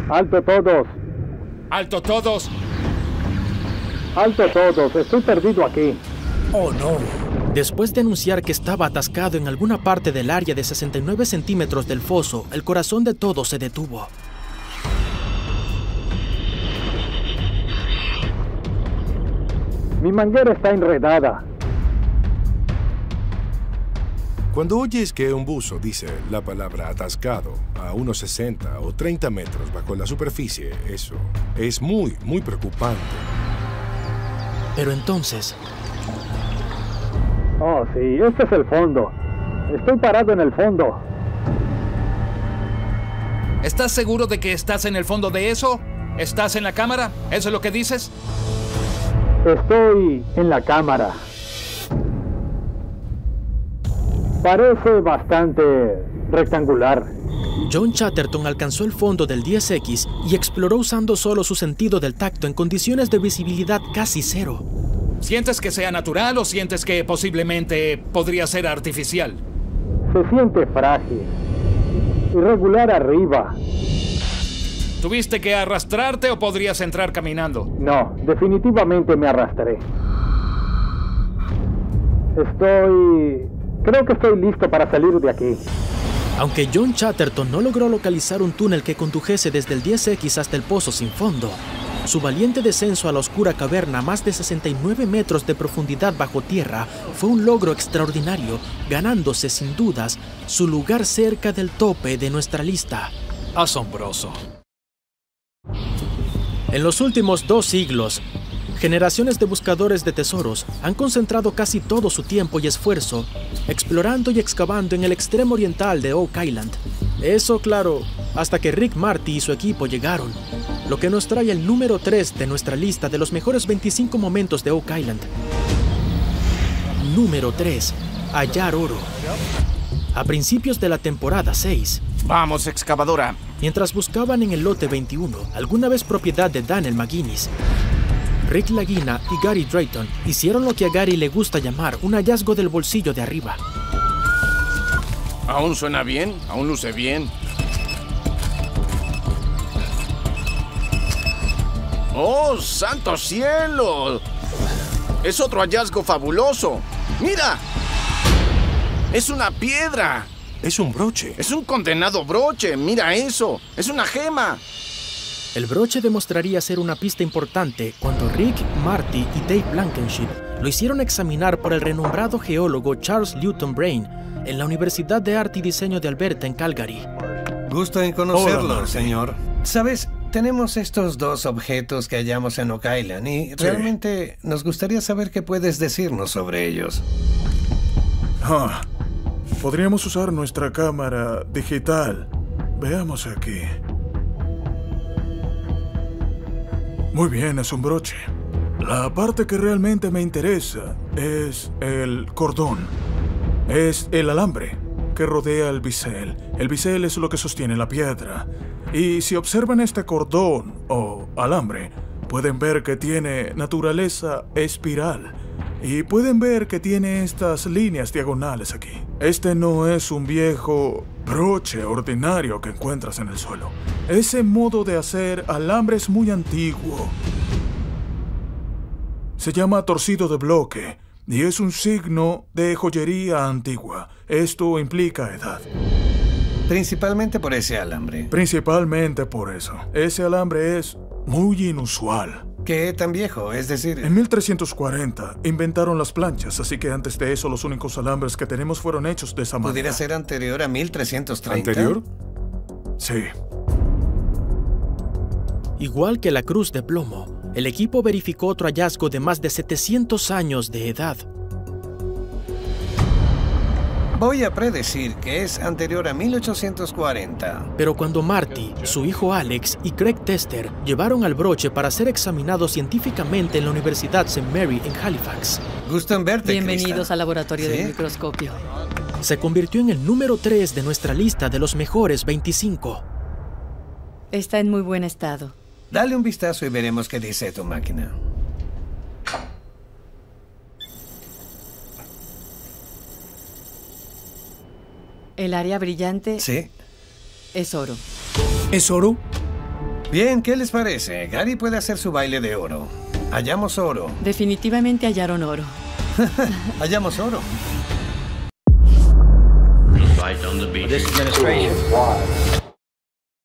¡Alto todos! ¡Alto todos! ¡Alto todos! Estoy perdido aquí. ¡Oh, no! Después de anunciar que estaba atascado en alguna parte del área de 69 centímetros del foso, el corazón de todos se detuvo. Mi manguera está enredada. Cuando oyes que un buzo dice la palabra atascado a unos 60 o 30 metros bajo la superficie, eso es muy preocupante. Pero entonces... Oh, sí, este es el fondo. Estoy parado en el fondo. ¿Estás seguro de que estás en el fondo de eso? ¿Estás en la cámara? ¿Eso es lo que dices? Estoy en la cámara. Parece bastante rectangular. John Chatterton alcanzó el fondo del 10X y exploró usando solo su sentido del tacto en condiciones de visibilidad casi cero. ¿Sientes que sea natural o sientes que posiblemente podría ser artificial? Se siente frágil. Irregular arriba. ¿Tuviste que arrastrarte o podrías entrar caminando? No, definitivamente me arrastré. Creo que estoy listo para salir de aquí. Aunque John Chatterton no logró localizar un túnel que condujese desde el 10X hasta el pozo sin fondo, su valiente descenso a la oscura caverna a más de 69 metros de profundidad bajo tierra fue un logro extraordinario, ganándose sin dudas su lugar cerca del tope de nuestra lista. Asombroso. En los últimos 2 siglos, generaciones de buscadores de tesoros han concentrado casi todo su tiempo y esfuerzo explorando y excavando en el extremo oriental de Oak Island. Eso, claro, hasta que Rick Marty y su equipo llegaron, lo que nos trae el número 3 de nuestra lista de los mejores 25 momentos de Oak Island. Número 3. Hallar oro. A principios de la temporada 6, ¡Vamos, excavadora! mientras buscaban en el lote 21, alguna vez propiedad de Daniel McGuinness, Rick Lagina y Gary Drayton hicieron lo que a Gary le gusta llamar un hallazgo del bolsillo de arriba. ¿Aún suena bien? ¿Aún luce bien? ¡Oh, santo cielo! ¡Es otro hallazgo fabuloso! ¡Mira! ¡Es una piedra! Es un broche. ¡Es un condenado broche! ¡Mira eso! ¡Es una gema! El broche demostraría ser una pista importante cuando Rick, Marty y Dave Blankenship lo hicieron examinar por el renombrado geólogo Charles Newton Brain en la Universidad de Arte y Diseño de Alberta en Calgary. Gusto en conocerlo, Hola, señor. ¿Sabes? Tenemos estos 2 objetos que hallamos en Oak Island y realmente nos gustaría saber qué puedes decirnos sobre ellos. Podríamos usar nuestra cámara digital. Veamos aquí. Muy bien, es un broche. La parte que realmente me interesa es el cordón. Es el alambre que rodea el bisel. El bisel es lo que sostiene la piedra. Y si observan este cordón o alambre, pueden ver que tiene naturaleza espiral. Y pueden ver que tiene estas líneas diagonales aquí. Este no es un viejo broche ordinario que encuentras en el suelo. Ese modo de hacer alambre es muy antiguo. Se llama torcido de bloque y es un signo de joyería antigua. Esto implica edad. Principalmente por ese alambre. Principalmente por eso. Ese alambre es muy inusual. ¿Qué tan viejo? Es decir... En 1340 inventaron las planchas, así que antes de eso los únicos alambres que tenemos fueron hechos de esa manera. ¿Pudiera ser anterior a 1330? ¿Anterior? Sí. Igual que la cruz de plomo, el equipo verificó otro hallazgo de más de 700 años de edad. Voy a predecir que es anterior a 1840. Pero cuando Marty, su hijo Alex y Craig Tester llevaron al broche para ser examinado científicamente en la Universidad St. Mary en Halifax, Gusto en verte, Bienvenidos Krista. al laboratorio ¿Sí? del microscopio. se convirtió en el número 3 de nuestra lista de los mejores 25. Está en muy buen estado. Dale un vistazo y veremos qué dice tu máquina. El área brillante ¿Sí? es oro. ¿Es oro? Bien, ¿qué les parece? Gary puede hacer su baile de oro. Hallamos oro. Definitivamente hallaron oro. Hallamos oro.